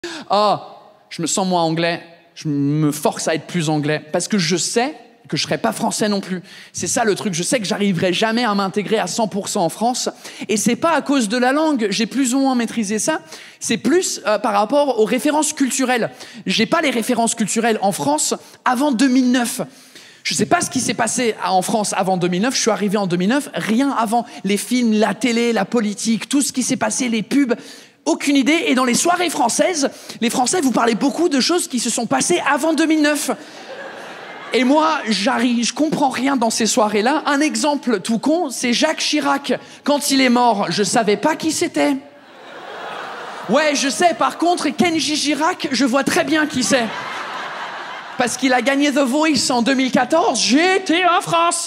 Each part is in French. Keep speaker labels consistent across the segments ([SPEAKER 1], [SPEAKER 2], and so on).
[SPEAKER 1] Oh, je me sens moins anglais, je me force à être plus anglais, parce que je sais que je serai pas français non plus. C'est ça le truc, je sais que j'arriverai jamais à m'intégrer à 100% en France, et c'est pas à cause de la langue, j'ai plus ou moins maîtrisé ça, c'est plus par rapport aux références culturelles. J'ai pas les références culturelles en France avant 2009. Je sais pas ce qui s'est passé en France avant 2009, je suis arrivé en 2009, rien avant. Les films, la télé, la politique, tout ce qui s'est passé, les pubs, aucune idée. Et dans les soirées françaises, les Français vous parlez beaucoup de choses qui se sont passées avant 2009. Et moi, je comprends rien dans ces soirées-là. Un exemple tout con, c'est Jacques Chirac. Quand il est mort, je savais pas qui c'était. Ouais, je sais, par contre, Kenji Girac, je vois très bien qui c'est. Parce qu'il a gagné The Voice en 2014, j'étais en France.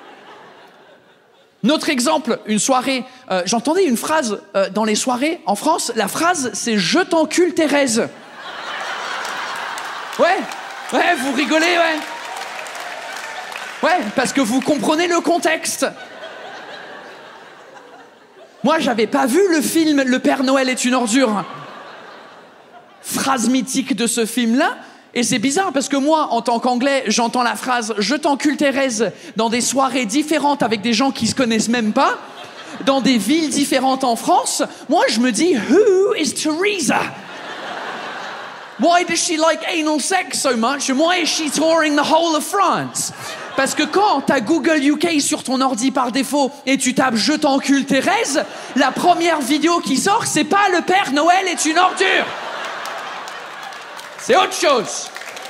[SPEAKER 1] Notre exemple, une soirée, j'entendais une phrase dans les soirées en France, la phrase c'est « Je t'encule Thérèse ». Ouais, vous rigolez, ouais. Ouais, parce que vous comprenez le contexte. Moi, j'avais pas vu le film « Le Père Noël est une ordure ». Phrase mythique de ce film-là. Et c'est bizarre parce que moi, en tant qu'anglais, j'entends la phrase « Je t'encule Thérèse » dans des soirées différentes avec des gens qui se connaissent même pas, dans des villes différentes en France. Moi, je me dis « Who is Teresa? Why does she like anal sex so much? And why is she touring the whole of France? » Parce que quand t'as Google UK sur ton ordi par défaut et tu tapes « Je t'encule Thérèse », la première vidéo qui sort, c'est pas « Le Père Noël est une ordure ». C'est autre chose.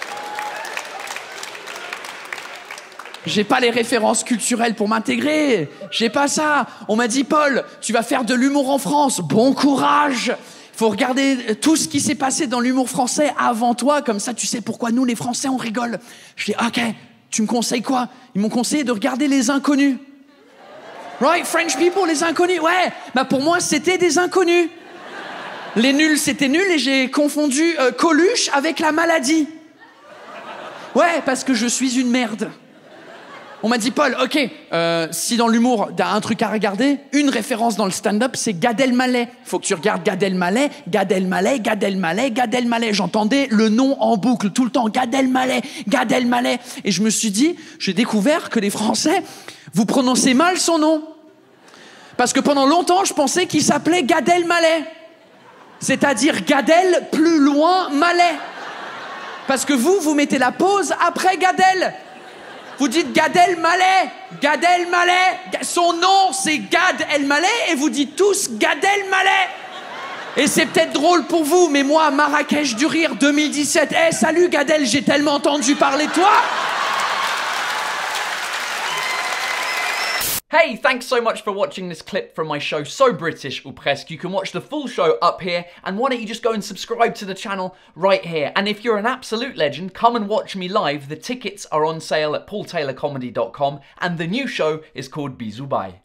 [SPEAKER 1] J'ai pas les références culturelles pour m'intégrer. J'ai pas ça. On m'a dit, Paul, tu vas faire de l'humour en France. Bon courage. Faut regarder tout ce qui s'est passé dans l'humour français avant toi. Comme ça, tu sais pourquoi nous, les Français, on rigole. Je dis, OK, tu me conseilles quoi? Ils m'ont conseillé de regarder Les Inconnus. Right, French people, Les Inconnus. Ouais, bah pour moi, c'était des inconnus. Les nuls, c'était nul et j'ai confondu Coluche avec la maladie. Ouais, parce que je suis une merde. On m'a dit, Paul, OK, si dans l'humour, t'as un truc à regarder, une référence dans le stand-up, c'est Gad Elmaleh. Faut que tu regardes Gad Elmaleh, Gad Elmaleh, Gad Elmaleh, Gad Elmaleh. J'entendais le nom en boucle tout le temps, Gad Elmaleh, Gad Elmaleh. Et je me suis dit, j'ai découvert que les Français, vous prononcez mal son nom. Parce que pendant longtemps, je pensais qu'il s'appelait Gad Elmaleh. C'est-à-dire Gadel, plus loin, Maleh. Parce que vous mettez la pause après Gadel. Vous dites Gad Elmaleh, Gad Elmaleh. Son nom, c'est Gad Elmaleh et vous dites tous Gad Elmaleh. Et c'est peut-être drôle pour vous, mais moi, Marrakech du Rire 2017, salut Gadel, j'ai tellement entendu parler de toi.
[SPEAKER 2] Hey, thanks so much for watching this clip from my show So British ou Presque. You can watch the full show up here, and why don't you just go and subscribe to the channel right here. And if you're an absolute legend, come and watch me live. The tickets are on sale at paultaylorcomedy.com, and the new show is called Bisous Bye.